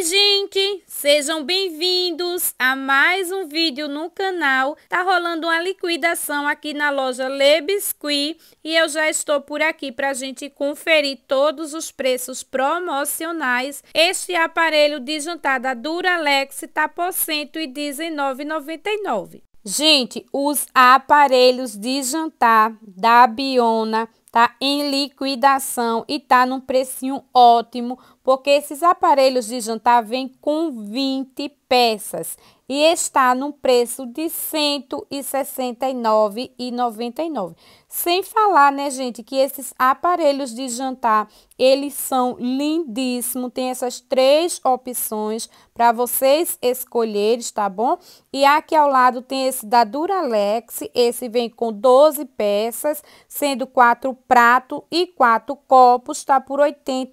Oi, gente! Sejam bem-vindos a mais um vídeo no canal. Tá rolando uma liquidação aqui na loja Le Biscuit e eu já estou por aqui para a gente conferir todos os preços promocionais. Este aparelho de jantar da Duralex tá por R$ 119,99. Gente, os aparelhos de jantar da Biona tá em liquidação e tá num precinho ótimo, porque esses aparelhos de jantar vêm com 20 peças e está num preço de R$ 169,99. Sem falar, né, gente, que esses aparelhos de jantar, eles são lindíssimos, tem essas três opções para vocês escolherem, tá bom? E aqui ao lado tem esse da Duralex, esse vem com 12 peças, sendo 4 pratos e 4 copos, tá por R$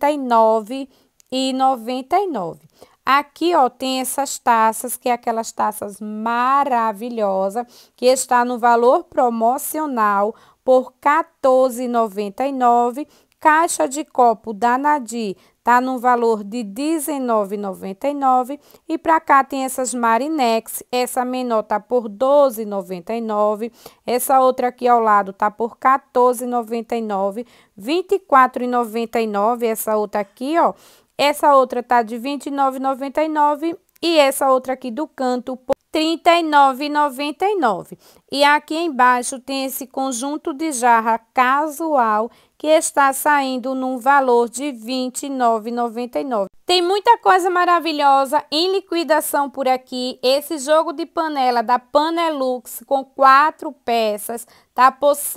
89,99. Aqui, ó, tem essas taças, que é aquelas taças maravilhosas, que está no valor promocional por R$ 14,99. Caixa de copo da Nadir tá no valor de R$ 19,99. E para cá tem essas Marinex, essa menor tá por R$ 12,99. Essa outra aqui ao lado tá por R$ 14,99. R$ 24,99 essa outra aqui, ó. Essa outra tá de R$ 29,99 e essa outra aqui do canto por R$ 39,99. E aqui embaixo tem esse conjunto de jarra casual que está saindo num valor de R$ 29,99. Tem muita coisa maravilhosa em liquidação por aqui. Esse jogo de panela da Panelux com 4 peças tá por R$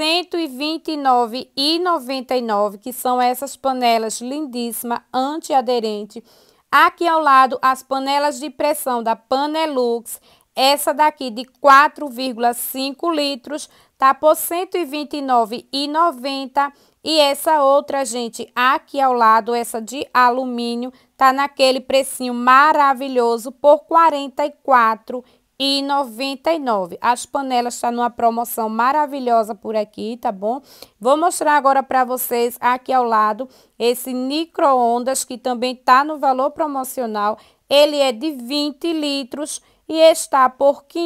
129,99, que são essas panelas lindíssimas, antiaderente. Aqui ao lado, as panelas de pressão da Panelux. Essa daqui de 4,5 litros tá por R$ 129,90. E essa outra, gente, aqui ao lado, essa de alumínio, tá naquele precinho maravilhoso por R$ 44,99. As panelas tá numa promoção maravilhosa por aqui, tá bom? Vou mostrar agora para vocês aqui ao lado esse micro-ondas que também tá no valor promocional. Ele é de 20 litros e está por R$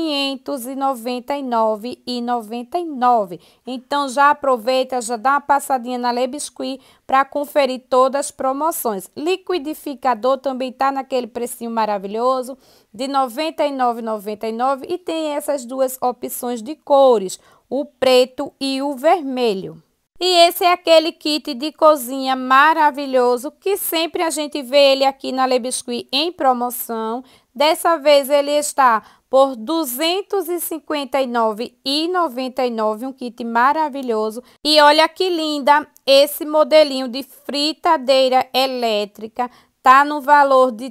599,99. Então, já aproveita, já dá uma passadinha na Le Biscuit para conferir todas as promoções. Liquidificador também está naquele precinho maravilhoso de R$ 99,99 e tem essas duas opções de cores, o preto e o vermelho. E esse é aquele kit de cozinha maravilhoso que sempre a gente vê ele aqui na Le Biscuit em promoção. Dessa vez ele está por R$ 259,99, um kit maravilhoso. E olha que linda esse modelinho de fritadeira elétrica. Tá no valor de R$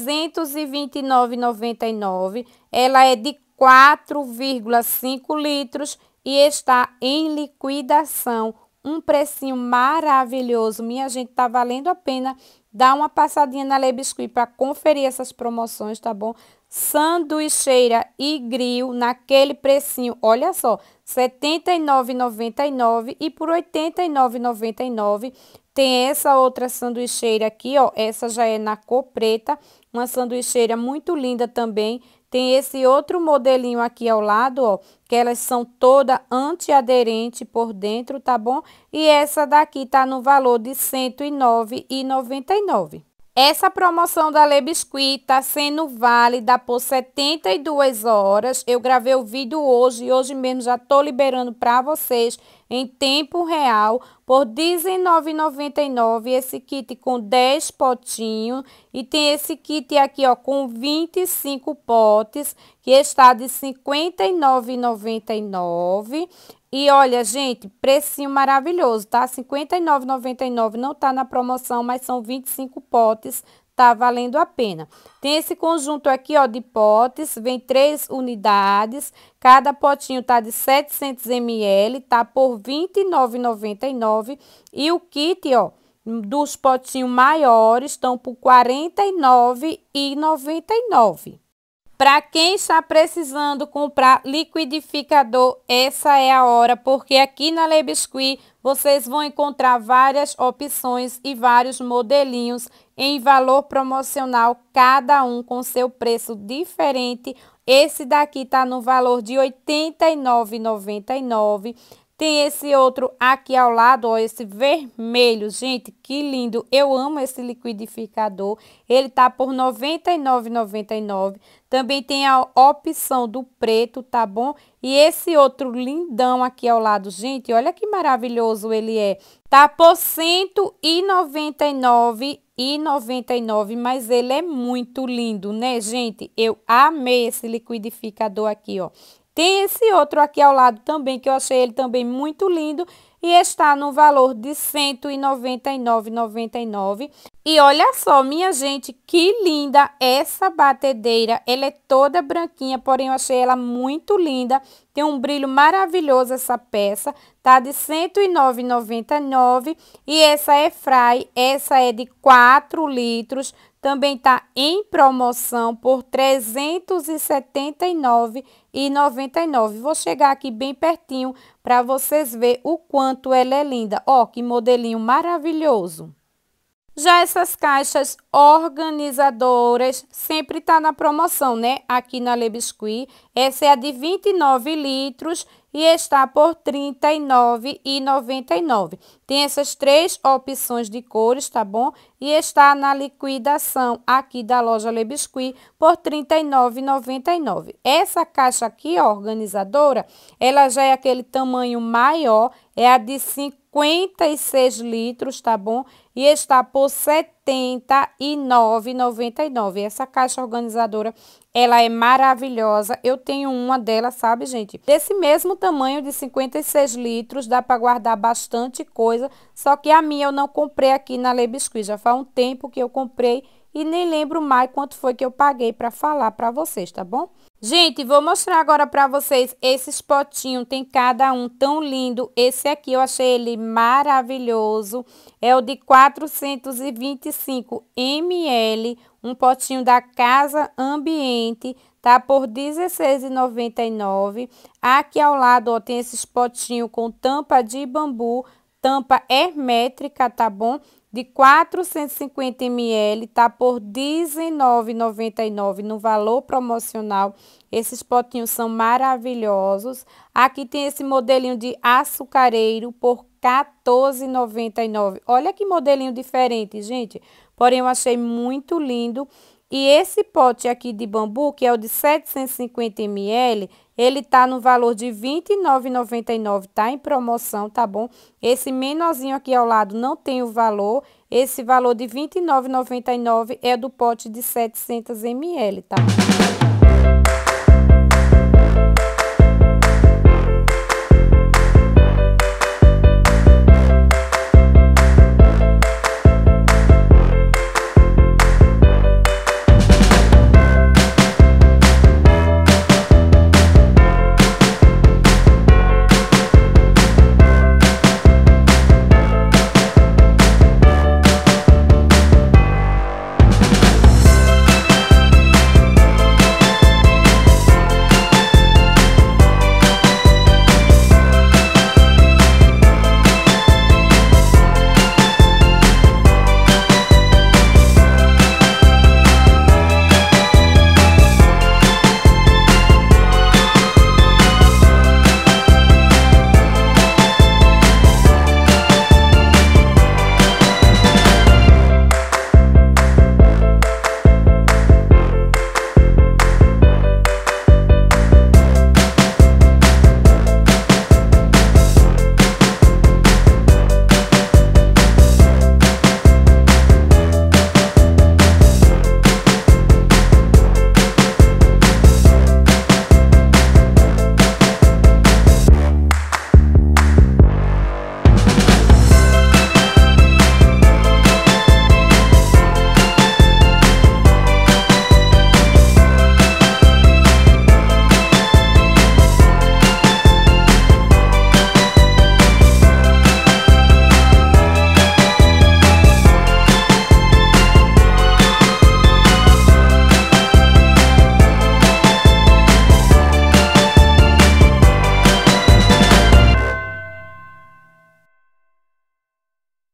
329,99. Ela é de 4,5 litros e está em liquidação. Um precinho maravilhoso, minha gente, tá valendo a pena dar uma passadinha na Le Biscuit para conferir essas promoções, tá bom? Sanduicheira e grill naquele precinho, olha só, R$ 79,99 e por R$ 89,99 tem essa outra sanduicheira aqui, ó, essa já é na cor preta, uma sanduicheira muito linda também. Tem esse outro modelinho aqui ao lado, ó, que elas são toda antiaderente por dentro, tá bom? E essa daqui tá no valor de R$ 109,99. Essa promoção da Le Biscuit tá sendo válida por 72 horas. Eu gravei o vídeo hoje e hoje mesmo já tô liberando para vocês em tempo real por R$ 19,99 esse kit com 10 potinhos e tem esse kit aqui, ó, com 25 potes que está de R$ 59,99. E olha, gente, precinho maravilhoso, tá? R$ 59,99 não tá na promoção, mas são 25 potes, tá valendo a pena. Tem esse conjunto aqui, ó, de potes, vem 3 unidades, cada potinho tá de 700 ml, tá por R$ 29,99. E o kit, ó, dos potinhos maiores estão por R$ 49,99. Para quem está precisando comprar liquidificador, essa é a hora, porque aqui na Le Biscuit vocês vão encontrar várias opções e vários modelinhos em valor promocional, cada um com seu preço diferente. Esse daqui está no valor de R$ 89,99. Tem esse outro aqui ao lado, ó, esse vermelho, gente, que lindo. Eu amo esse liquidificador. Ele tá por R$ 99,99. Também tem a opção do preto, tá bom? E esse outro lindão aqui ao lado, gente, olha que maravilhoso ele é. Tá por R$ 199,99, mas ele é muito lindo, né, gente? Eu amei esse liquidificador aqui, ó. Tem esse outro aqui ao lado também, que eu achei ele também muito lindo e está no valor de R$ 199,99. E olha só, minha gente, que linda essa batedeira. Ela é toda branquinha, porém eu achei ela muito linda. Tem um brilho maravilhoso essa peça, tá de R$ 109,99. E essa airfry, essa é de 4 litros. Também tá em promoção por R$ 379,99. Vou chegar aqui bem pertinho para vocês verem o quanto ela é linda. Ó, que modelinho maravilhoso. Já essas caixas organizadoras sempre tá na promoção, né? Aqui na Le Biscuit. Essa é a de 29 litros e está por R$ 39,99. Tem essas três opções de cores, tá bom? E está na liquidação aqui da loja Le Biscuit por R$ 39,99. Essa caixa aqui, ó, organizadora, ela já é aquele tamanho maior, é a de 56 litros, tá bom? E está por R$ 79,99. Essa caixa organizadora, ela é maravilhosa. Eu tenho uma dela, sabe, gente? Desse mesmo tamanho de 56 litros, dá para guardar bastante coisa. Só que a minha eu não comprei aqui na Le Biscuit. Já faz um tempo que eu comprei e nem lembro mais quanto foi que eu paguei para falar para vocês, tá bom? Gente, vou mostrar agora para vocês esses potinhos, tem cada um tão lindo. Esse aqui eu achei ele maravilhoso, é o de 425 ml, um potinho da Casa Ambiente, tá por R$ 16,99. Aqui ao lado, ó, tem esses potinhos com tampa de bambu, tampa hermétrica, tá bom? De 450 ml, tá por R$ 19,99 no valor promocional. Esses potinhos são maravilhosos. Aqui tem esse modelinho de açucareiro por R$ 14,99. Olha que modelinho diferente, gente. Porém, eu achei muito lindo. E esse pote aqui de bambu, que é o de 750 ml, ele tá no valor de R$ 29,99, tá em promoção, tá bom? Esse menorzinho aqui ao lado não tem o valor. Esse valor de R$ 29,99 é do pote de 700 ml, tá?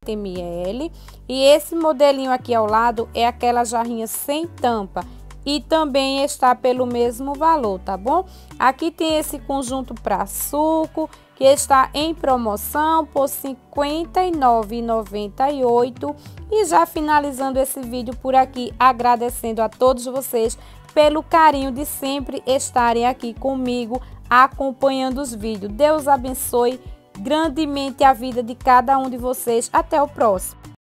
ml. E esse modelinho aqui ao lado é aquela jarrinha sem tampa. E também está pelo mesmo valor, tá bom? Aqui tem esse conjunto para suco, que está em promoção por R$ 59,98. E já finalizando esse vídeo por aqui, agradecendo a todos vocês pelo carinho de sempre estarem aqui comigo, acompanhando os vídeos. Deus abençoe grandemente a vida de cada um de vocês. Até o próximo.